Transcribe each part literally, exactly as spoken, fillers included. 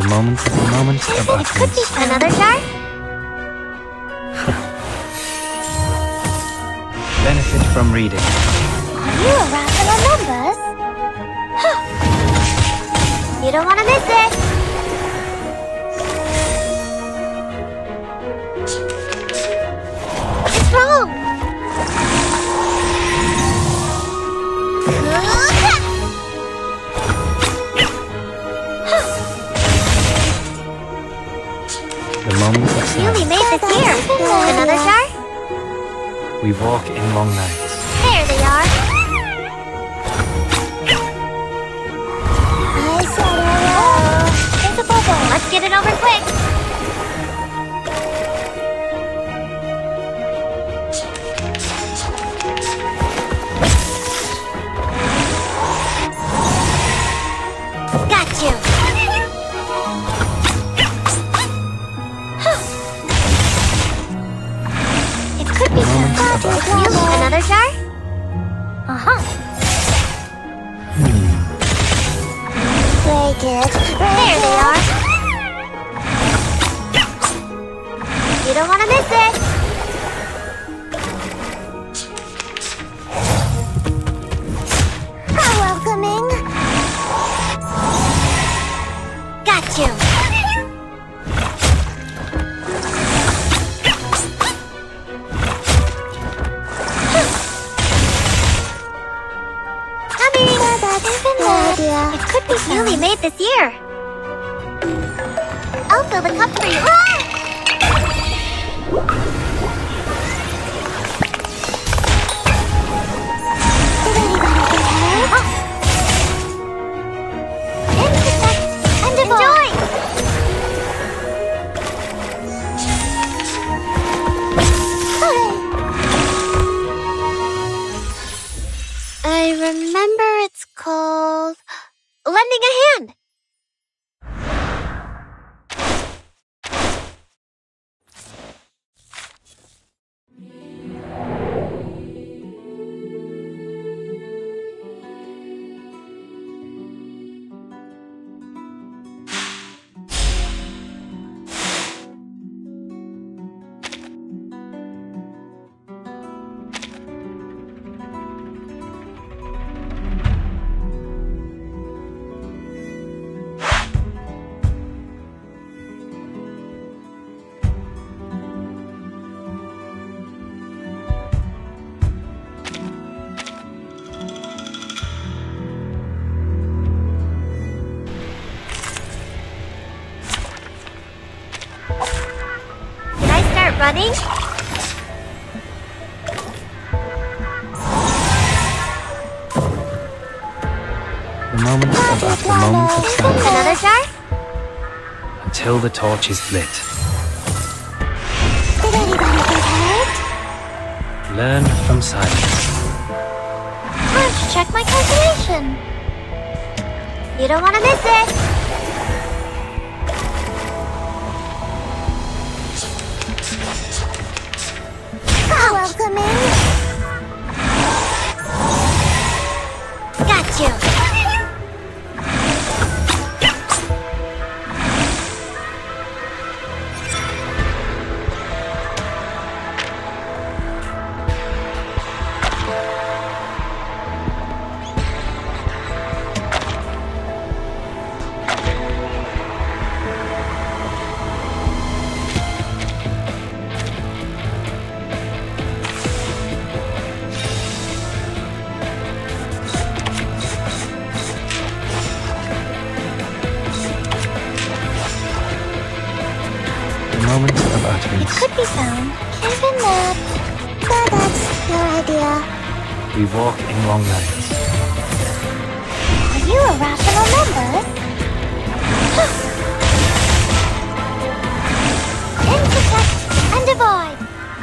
moment, the moment of It could be utterance. another jar? Benefit from reading. Are you a rational numbers? Huh. You don't want to miss it. It's wrong. The moment of You only silence. made this year. Another jar? We walk in long nights. There they are. I said hello. There's a bubble. Let's get it over quick. Got you. It could be Moment some. of utterance. You, another jar? Uh-huh. Hmm. Break it. There they are. You don't want to miss it. How welcoming. Got you. Coming. It could be newly made this year. I'll fill the cup for you. Ah! Did anybody get hurt? Insect and enjoy. I remember it's called lending a hand. Did I start running? The moment of utterance. The moment of silence. Another jar? Until the torch is lit. Did anybody get hurt? Learn from silence. Time to check my calculation. You don't want to miss it. How welcoming. Got you. The moment of utterance. Could be found. Even that. But that's your idea. We walk in long nights. Are you a rational number? Intersect and divide.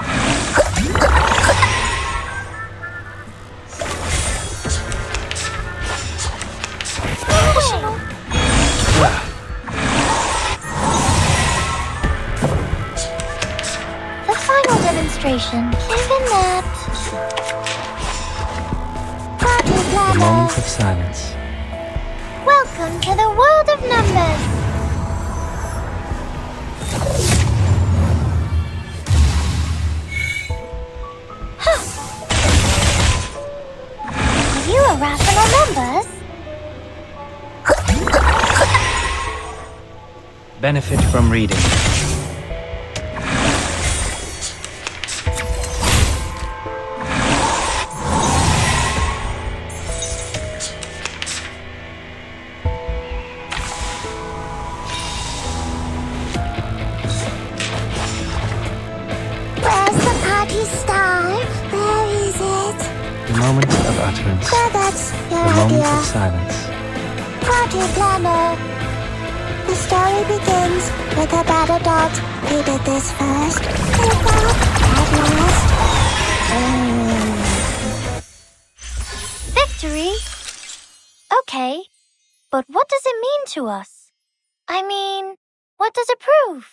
Rational. The final demonstration. Even that. The moment of silence. Welcome to the world of numbers. a rational numbers? Benefit from reading. Where's the party star? Where is it? The moment of utterance. So that's your The moment idea. of silence. Party planner. The story begins with a bad adult who did this first. Take back at last. Mm. Victory? Okay, but what does it mean to us? I mean, what does it prove?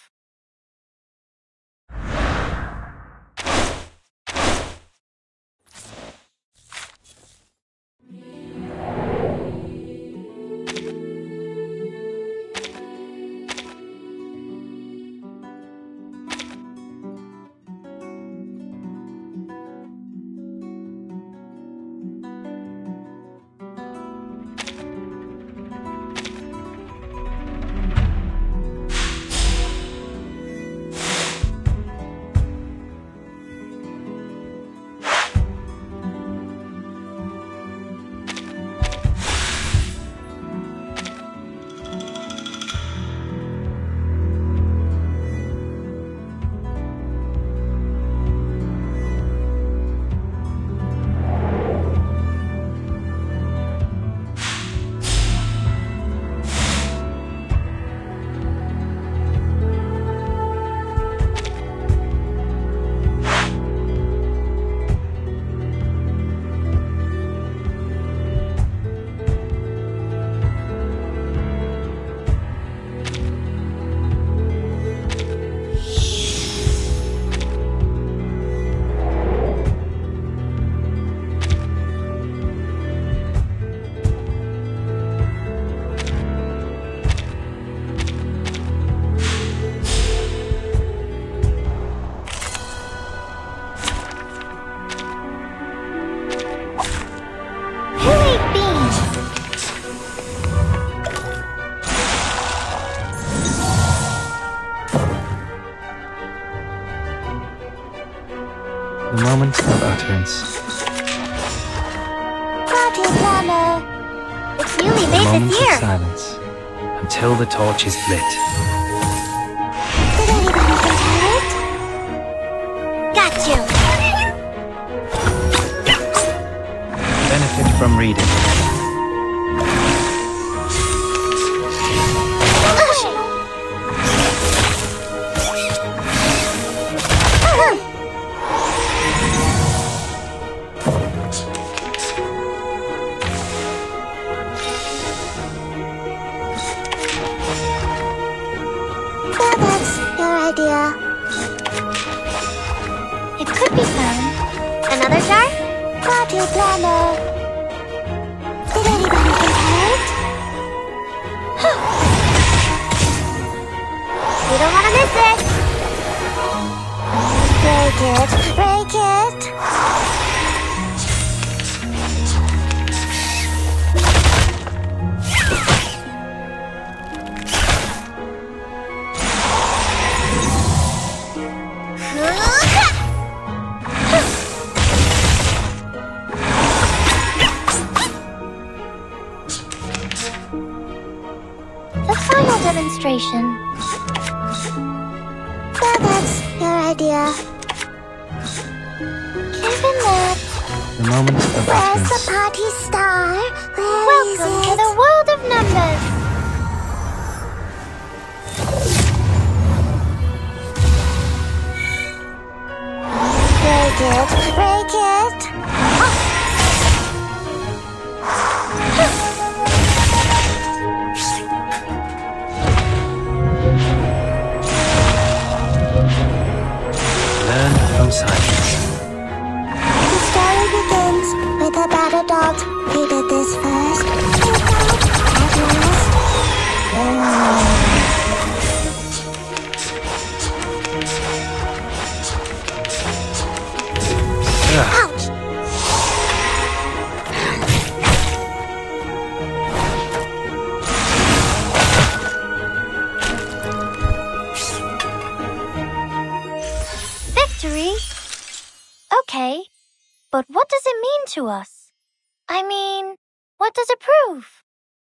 The moment of utterance. Party planner. It's newly The made moment this of year. silence. Until the torch is lit. Did anybody compare it? Got you. Benefit from reading. Well, that's your idea. It could be fun. Another jar? Party planner. Did anybody compare it? You don't want to miss it. Break it, break it. The final demonstration. Well, that's your idea. Given that, The moment of where's the utterance. party star? Where Welcome is it? To the world of numbers. Break it, break it. Learn from silence. The story begins with a bad adult who did this first. Take out at last. Ugh. Ouch! to us? I mean, what does it prove?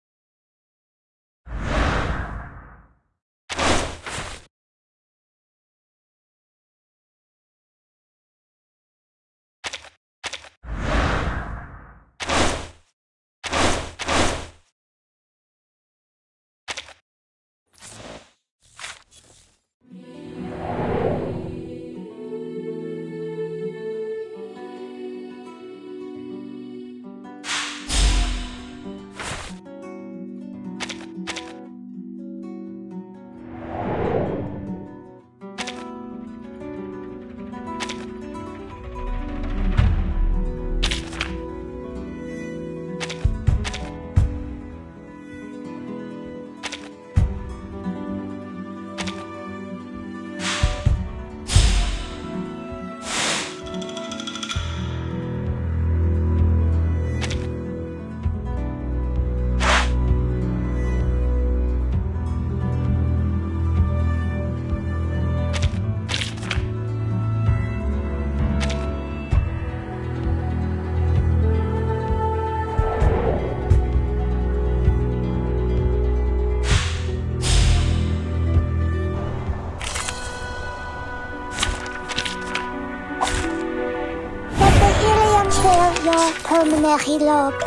Your pulmonary lobe.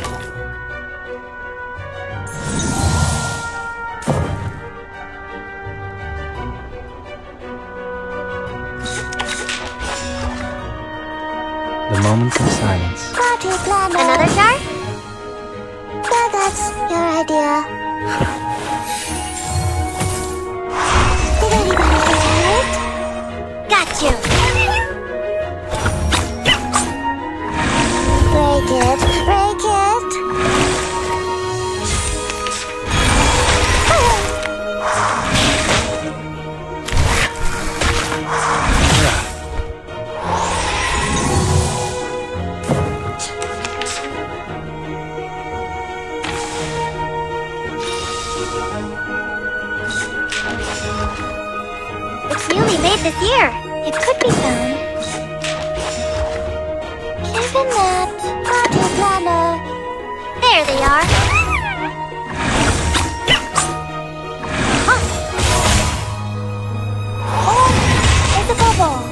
The moment of silence. Party planner. Another jar? Yeah, that's your idea. Did anybody hear it? Got you! Break it, break it. It's newly made this year. It could be found. Given that, party planner. There they are. Huh. Oh, there's a bubble.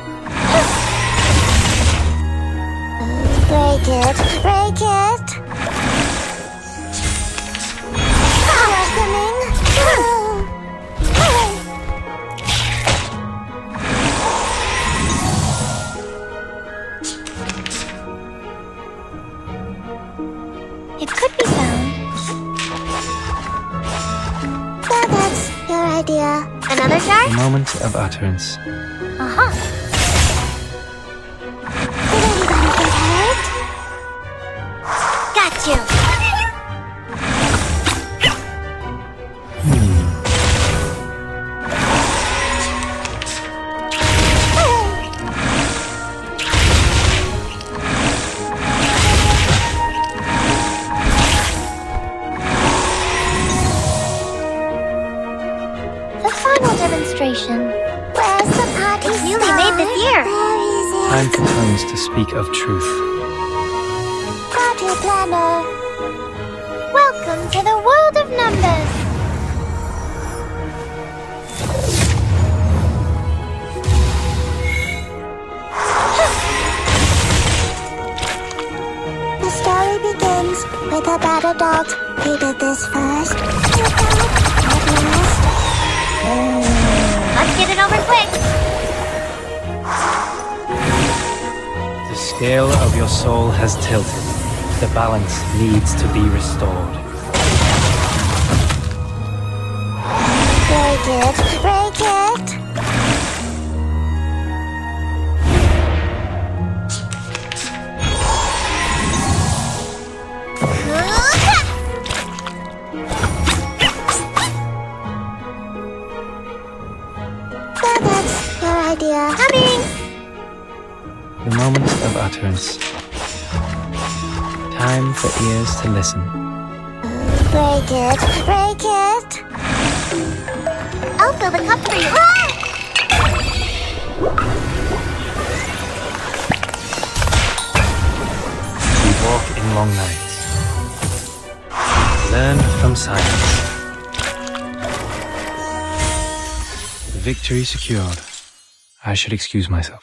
Break it, break it. Welcoming. It could be found. Yeah, that's your idea. Another jar? The moment of utterance. Uh-huh. Did anybody get hurt? Got you. Hmm. The final demonstration. Where's the party It's newly made this year. Where is it? Time for tongues to speak of truth. Party planner. Welcome to the world of numbers. The story begins with a battle dog. He did this first. The dog at last. Let's get it over quick. The scale of your soul has tilted. The balance needs to be restored. Break it, break it. Yeah, that's your idea. Coming. The moment of utterance. Time for ears to listen. Break it, break it. I'll fill the cup for you. Be walk in long nights. Learn from silence. Victory secured. I should excuse myself.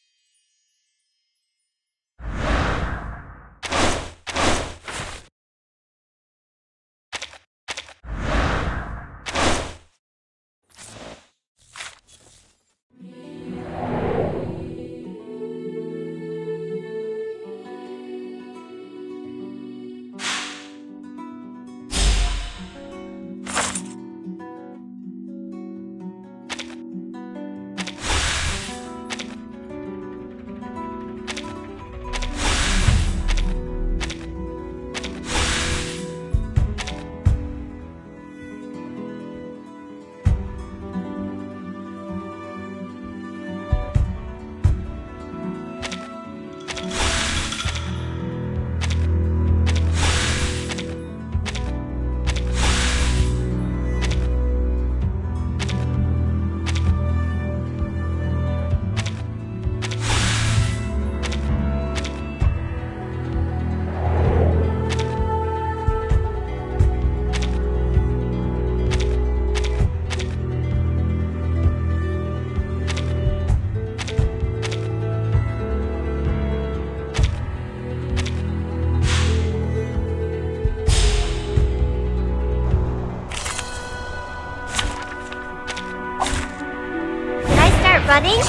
Running?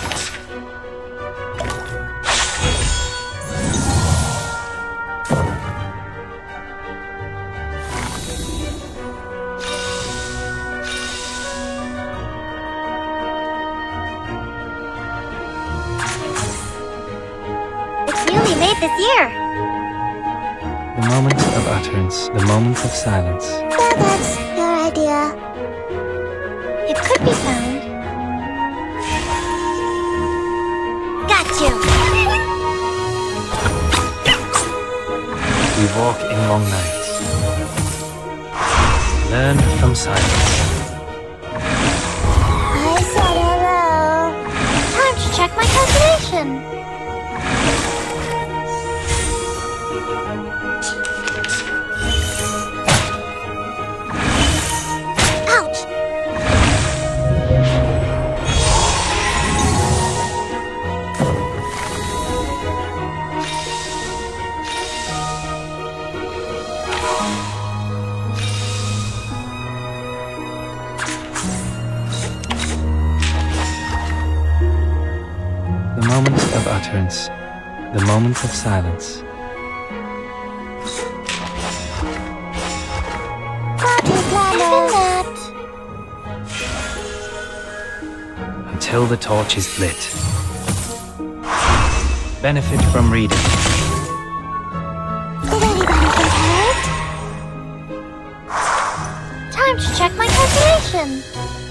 It's newly made this year. The moment of utterance, the moment of silence. So that's your idea. It could be found. Got you. We walk in long nights. Learn from silence. I said hello. Time to check my calculation. Ouch! The moment of utterance, the moment of silence. Party planner. Until the torch is lit. Benefit from reading. Did anybody get hurt? Time to check my calculation.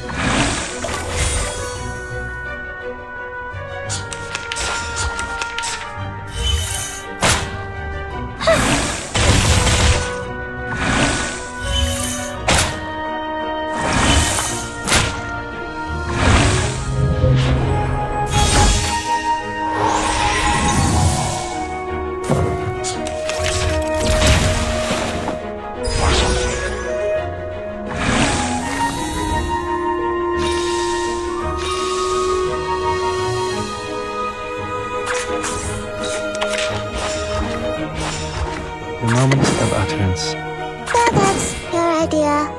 The moment of utterance. So that's your idea.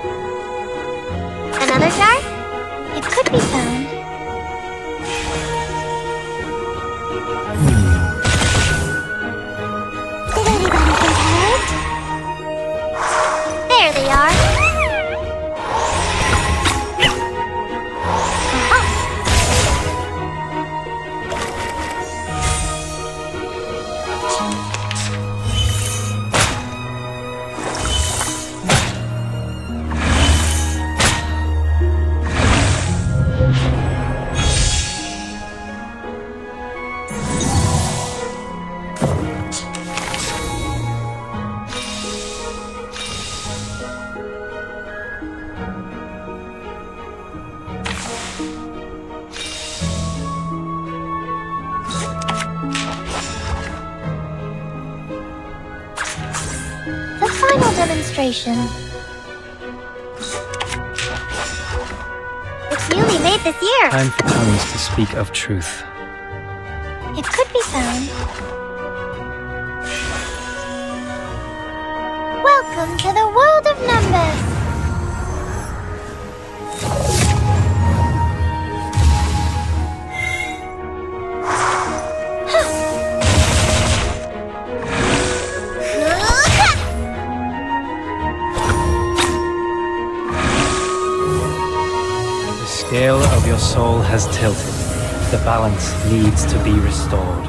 Another jar? It could be found. Did anybody get hurt? There they are. Aha! The final demonstration. It's newly made this year. Time for tongues to speak of truth. It could be found. Welcome to the world of numbers. The scale of your soul has tilted. The balance needs to be restored.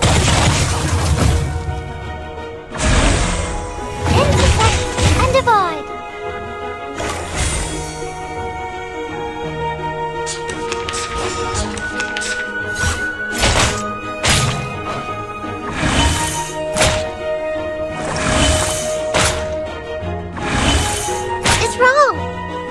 Intersect and divide. It's wrong.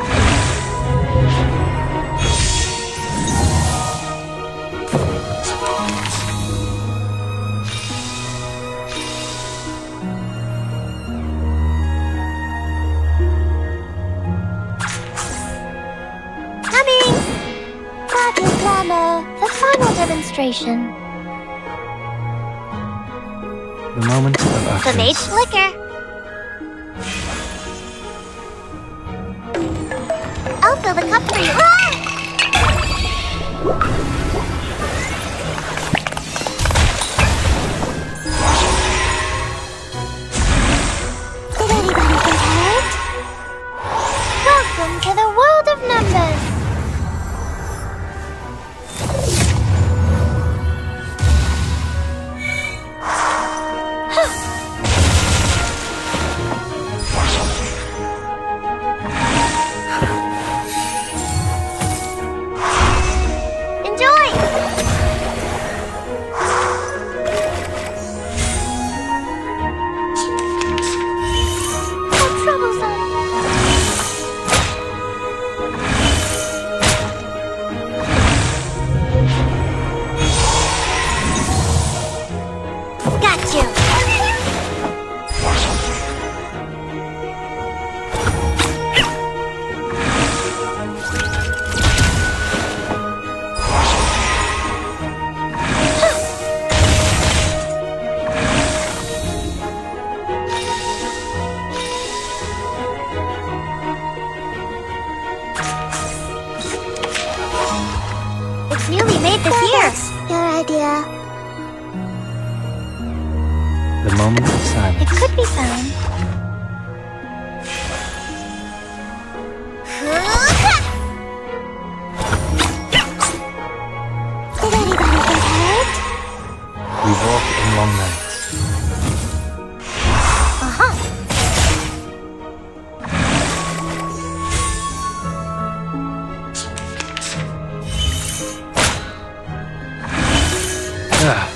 The final demonstration. The moment of utterance. The mage flicker. I'll fill the cup for you. Ah! Did anybody get hurt? Welcome to the world of numbers. It's newly made this year. Your idea. The moment of silence. It could be found. Did anybody get hurt? We walk in long nights. Uh-huh. Ah.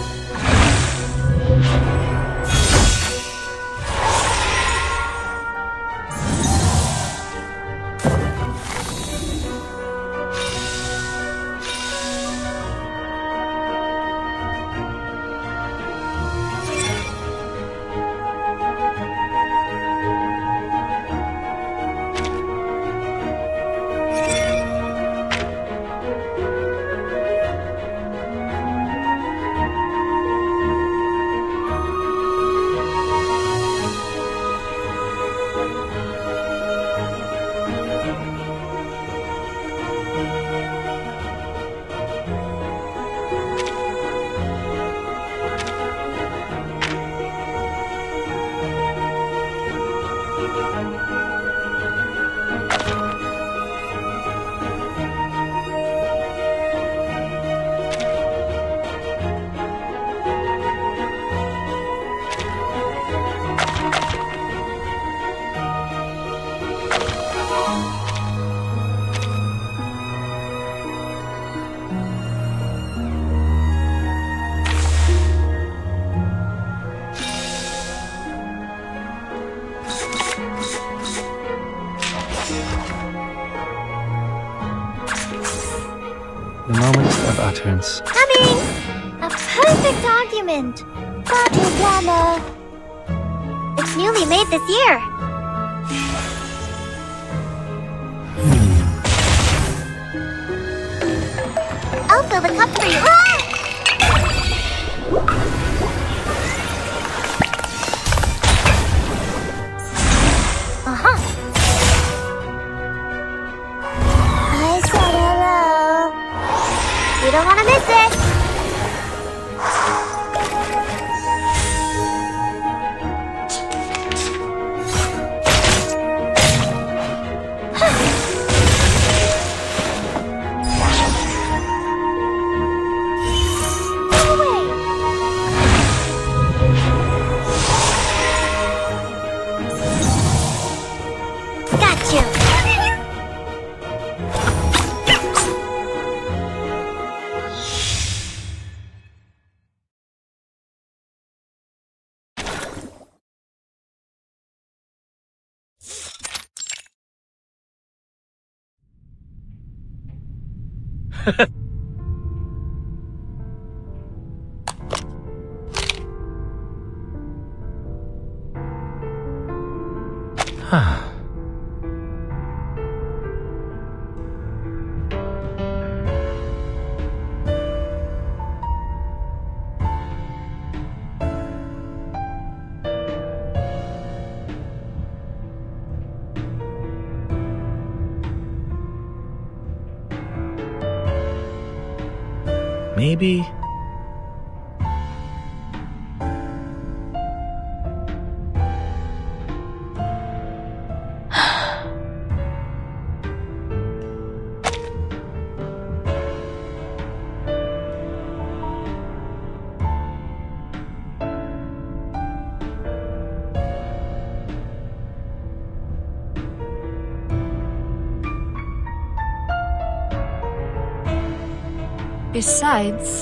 The moment of utterance. Coming! A perfect argument. Party planner. It's newly newly made this year. I'll fill the cup for you. Ah! Uh-huh. I said hello. You don't want to miss it. Maybe... Besides...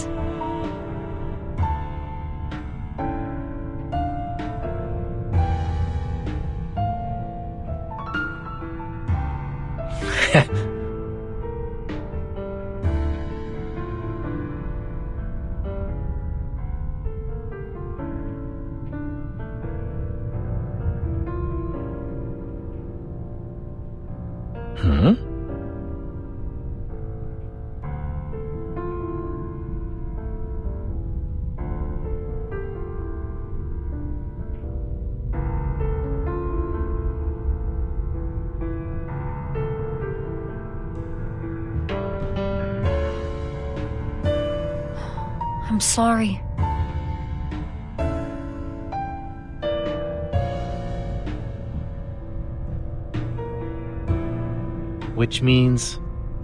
Hmm? I'm sorry. Which means...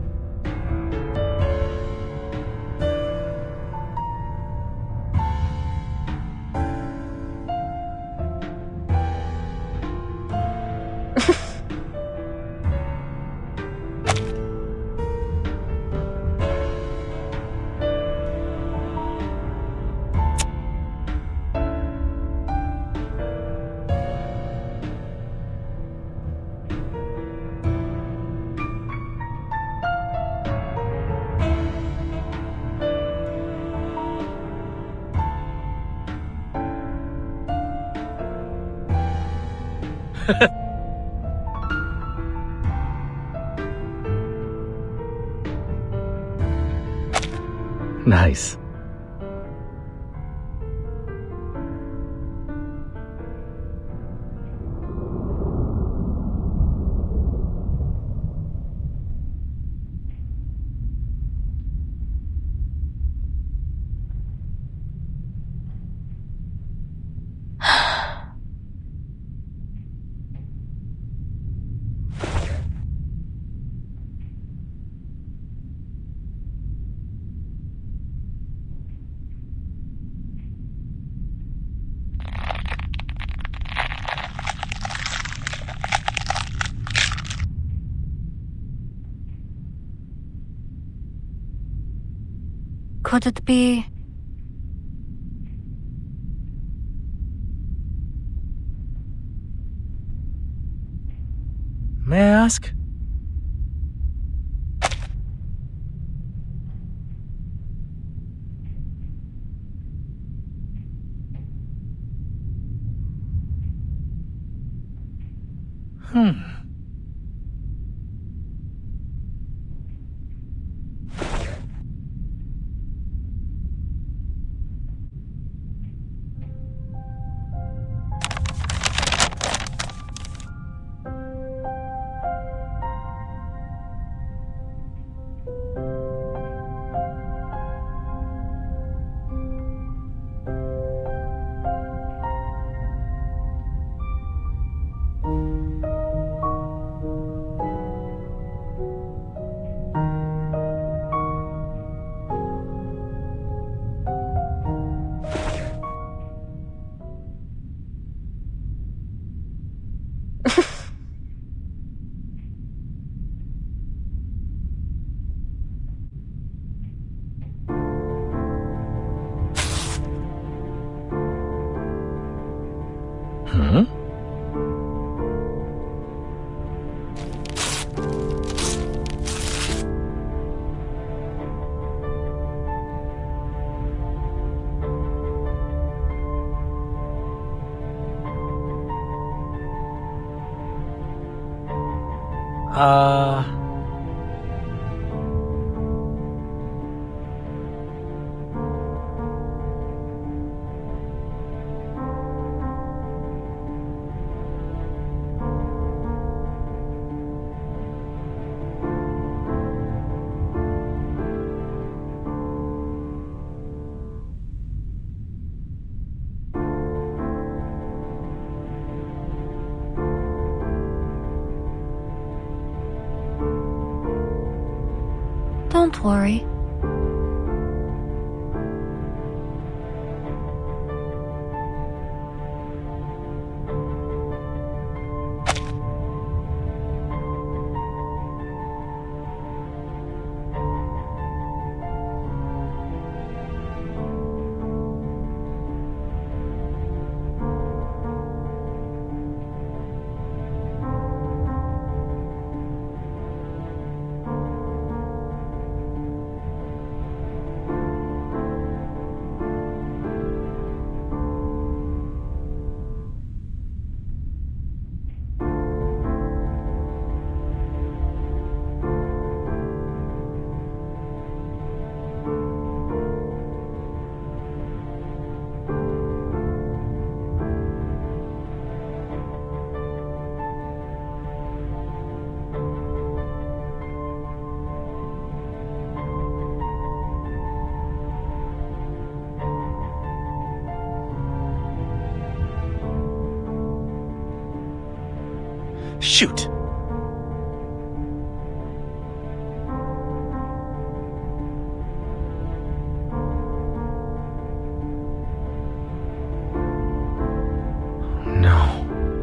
Nice. Could it be... May I ask? Hmm. Hmm? Uh... Don't worry. Shoot! No.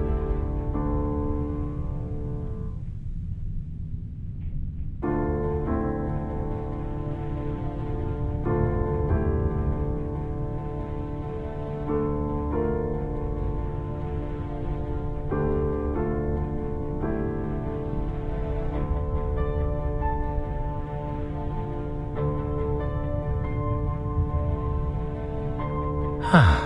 Huh.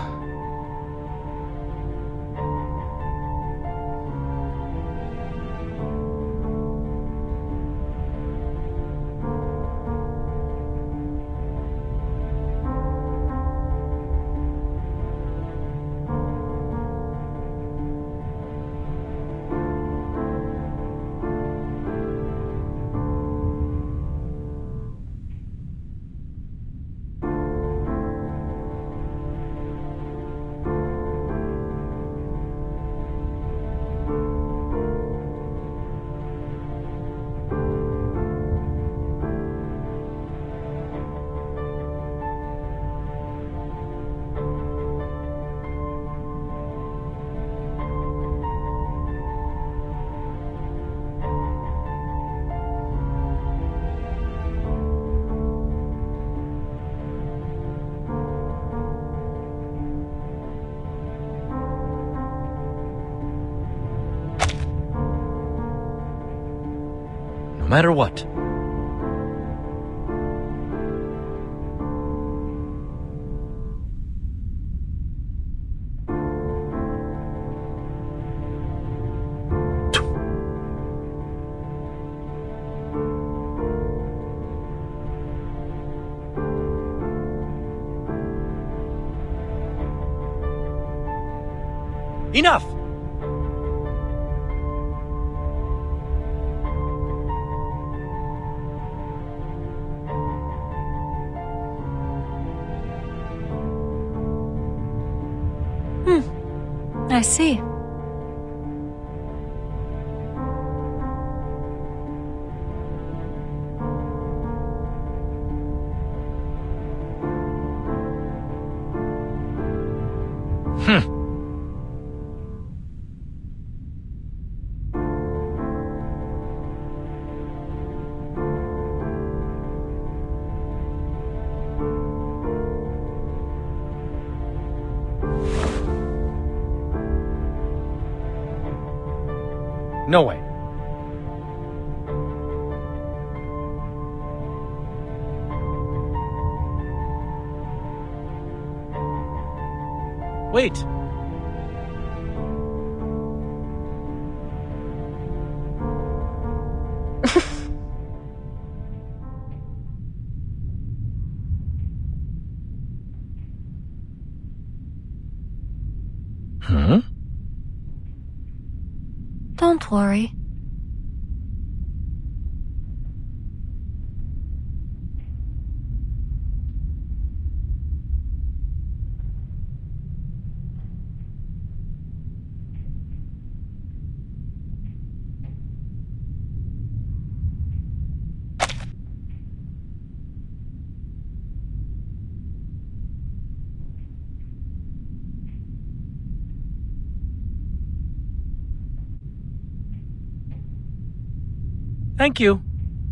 No matter what. Enough! I see. Hmm. No way. Wait. Huh? Don't worry. Thank you.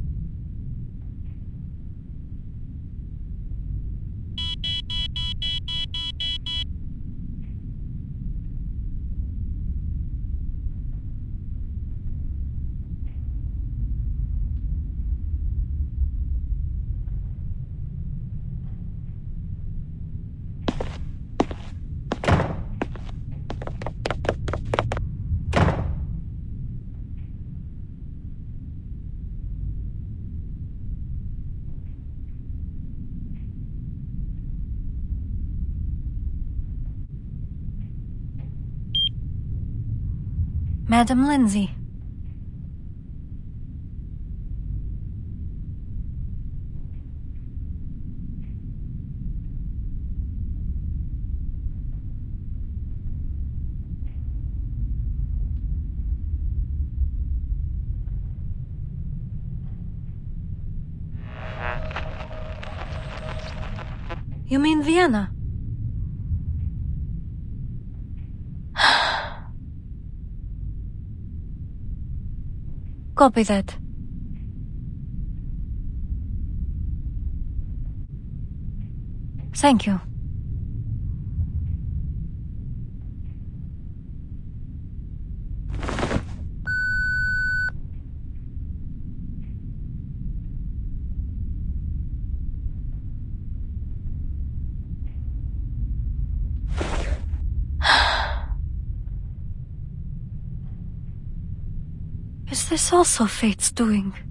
Madam Lindsay. You mean Vienna? Copy that. Thank you. Is this also fate's doing?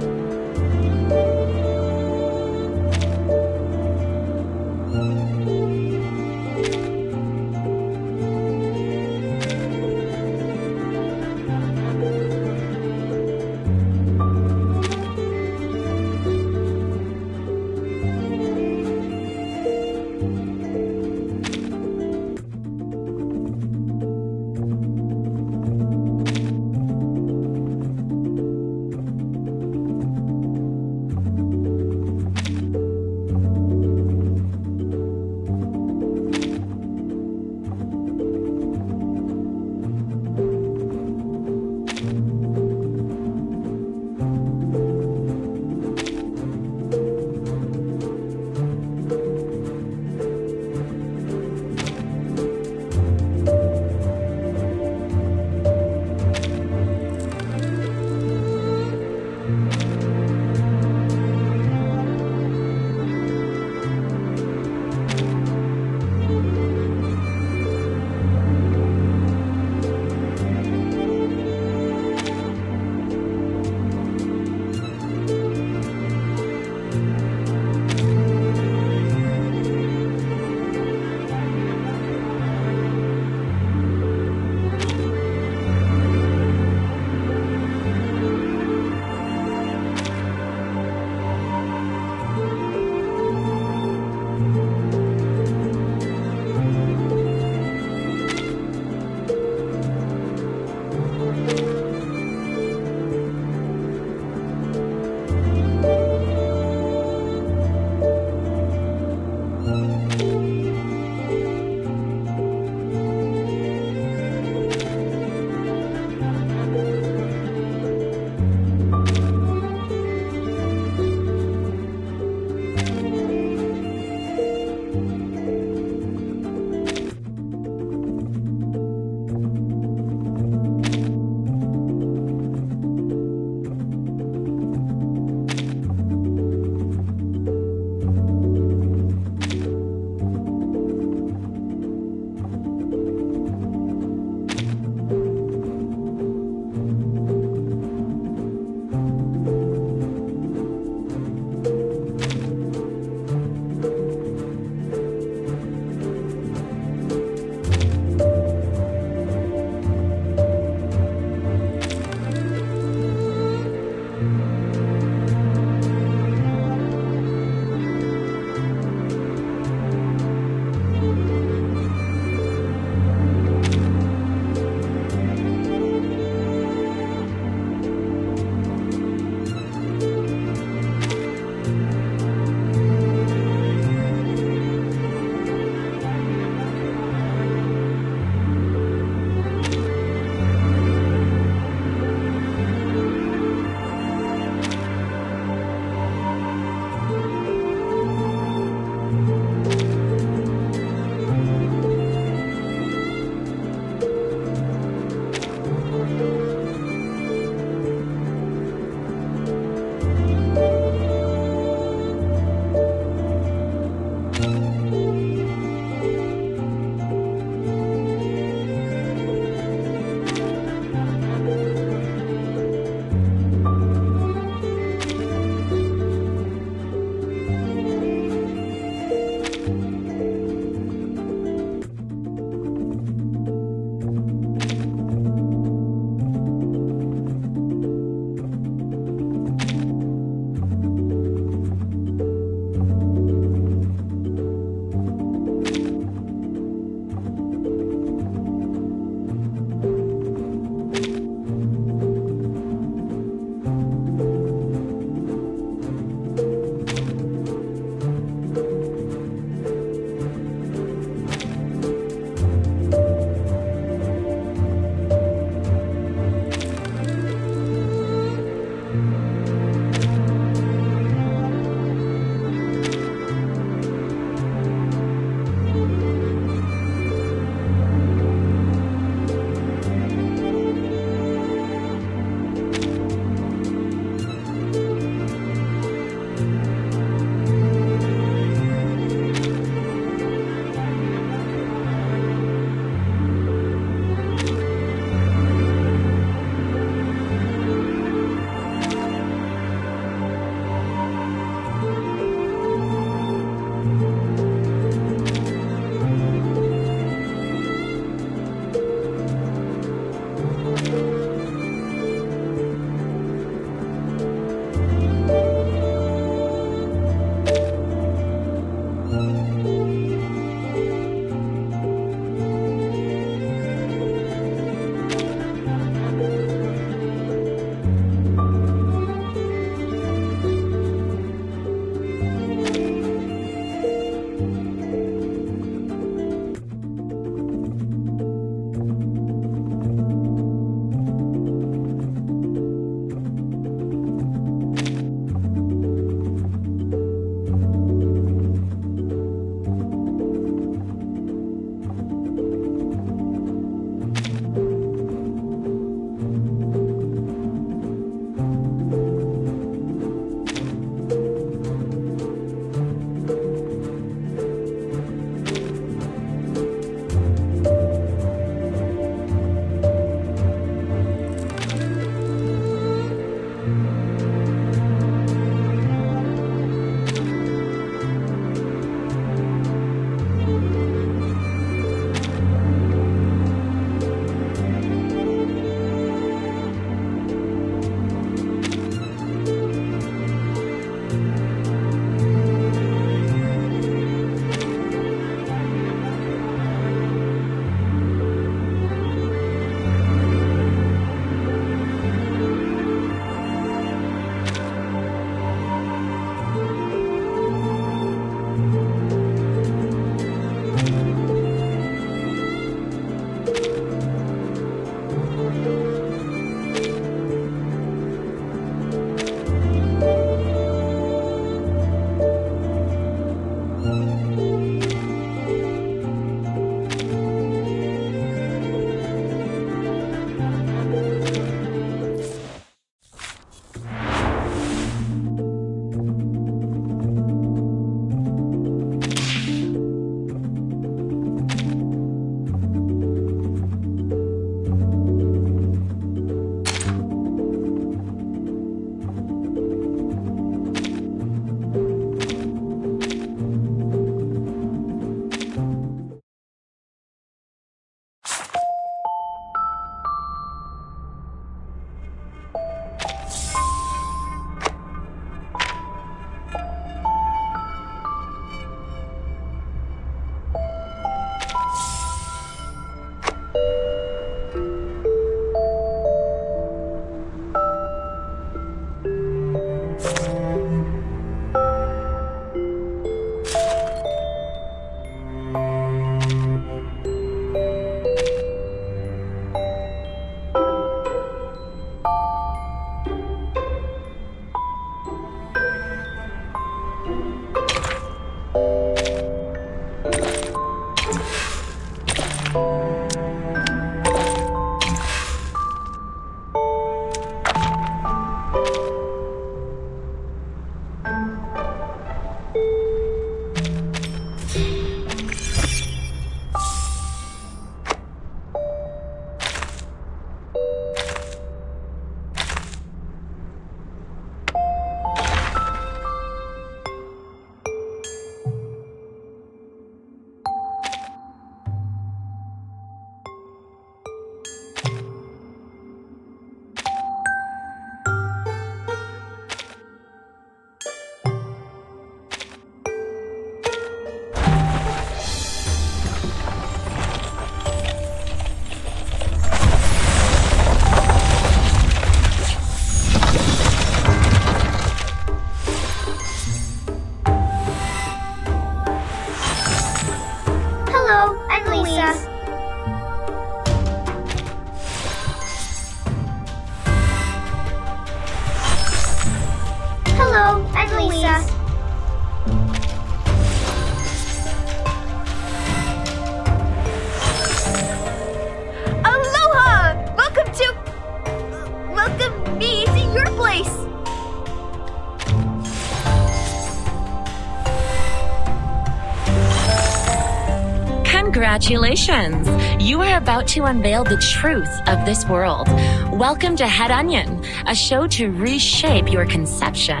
Congratulations! You are about to unveil the truth of this world. Welcome to Head Onion, a show to reshape your conception.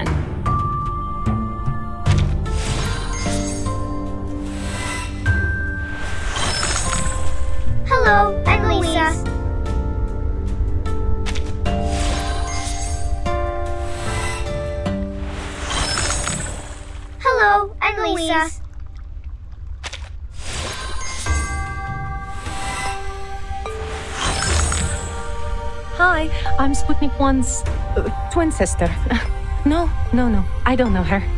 Hello, I'm Lisa. Hello, I'm Lisa. Hi, I'm Sputnik One's uh, twin sister. No, no, no, I don't know her.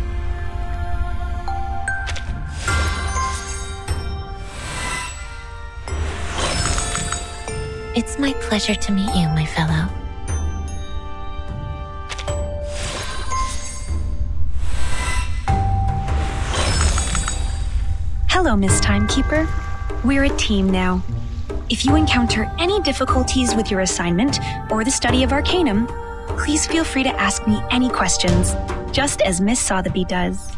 It's my pleasure to meet you, my fellow. Hello, Miss Timekeeper. We're a team now. If you encounter any difficulties with your assignment or the study of Arcanum, please feel free to ask me any questions, just as Miss Sotheby does.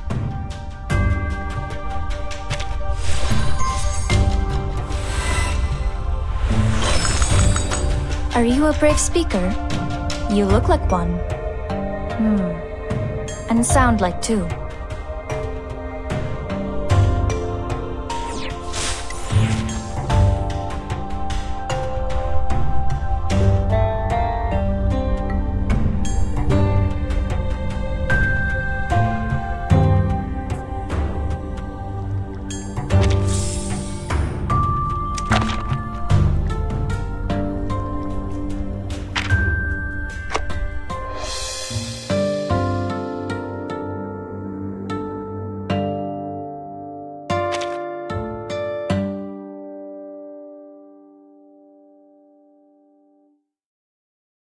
Are you a brave speaker? You look like one. Hmm. And sound like two.